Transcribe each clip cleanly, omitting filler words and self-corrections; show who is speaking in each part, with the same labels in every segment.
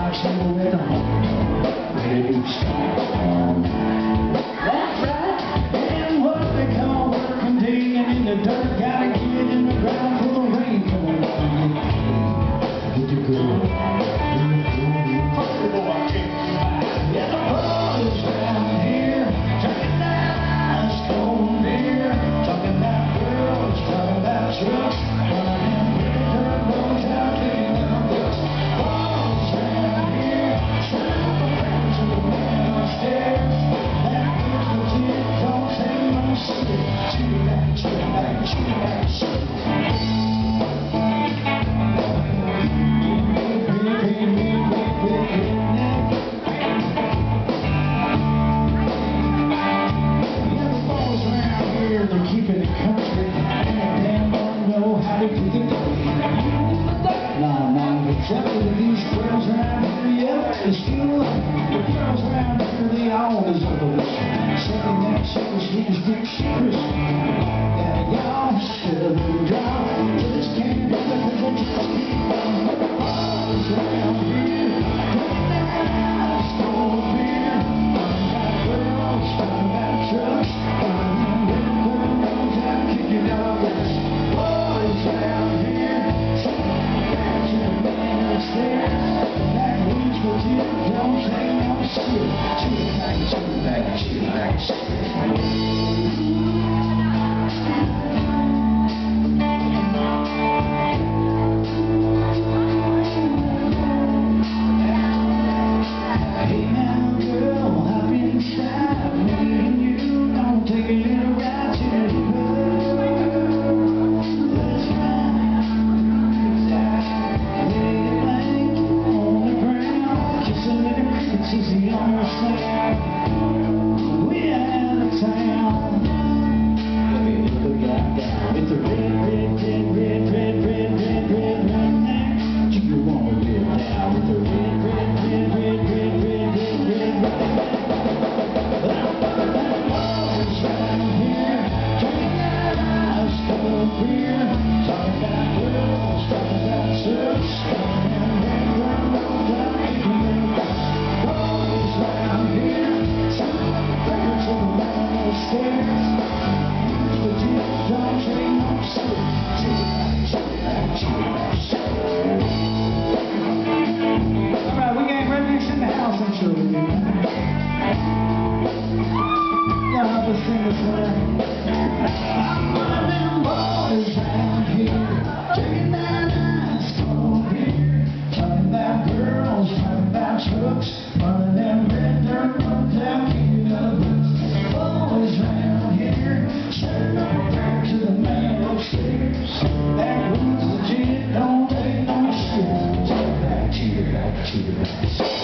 Speaker 1: box and went home. Ready to start. That's right, and what they call working day and in the dirt, gotta get in the ground for the rain. Come on, get your girl. Yeah, the boys round here talking about ice cold beer, talking about girls, talking about trucks, running with turbos out there in the books. Boys round here, shut up the friends of the man upstairs. That bitch legit, don't say no shit. Shoot it back, shoot it back, shoot it back, shoot it back. Keeping it country, and they damn don't know how to do the dirty. Nah, the trouble with these girls around here, yeah, is still the girls around here, they all deserve a wish. Second that shit was his big secrets. Yeah, y'all should have been dropped. Just can't do it because they just keep on. Boys around here, drinking that ice cold beer, talking about girls, talking about trucks, don't say no shit. Shoot it back, shoot it back, shoot it back, shoot it back. Hey now girl, hop inside. Me and you don't take a little ride to the club. Let's ride. Lay your blanket on the ground. Kiss a little princess, the understand. We're out of town. Baby, look out down with the red neck. You wanna get down with the red boys round here, drinking that ice cold beer, talking about girls, talking about trucks, and red roads out kicking their butts. Boys round here, selling up the records of the man upstairs. Legit, don't say no shit. Shoot it back, shoot it back, shoot it back, shoot it back. Alright, we got rednecks in the house, I'm sure we do. Y'all help us sing this one. I'm one of them boys round here, drinking that ice cold beer, talking about girls, talking about trucks, running them red dirt roads out kicking the boots. Boys round here, shutting up a prayer to the man upstairs. That woods legit, don't take no shit. Cheer back, cheer back, cheer back.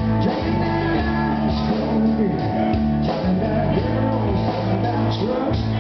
Speaker 1: Trucks